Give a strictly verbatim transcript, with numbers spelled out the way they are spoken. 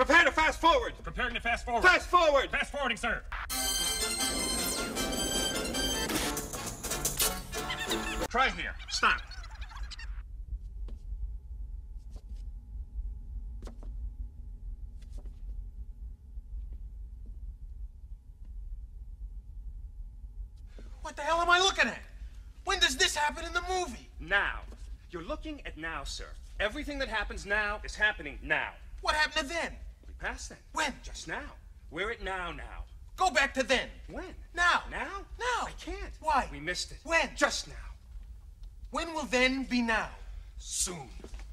Prepare to fast forward. Preparing to fast forward. Fast forward. Fast forwarding, sir. Try here. Stop. What the hell am I looking at? When does this happen in the movie? Now. You're looking at now, sir. Everything that happens now is happening now. What happened to then? We passed then. When? Just now. We're at now now. Go back to then. When? Now. Now? Now. I can't. Why? We missed it. When? Just now. When will then be now? Soon.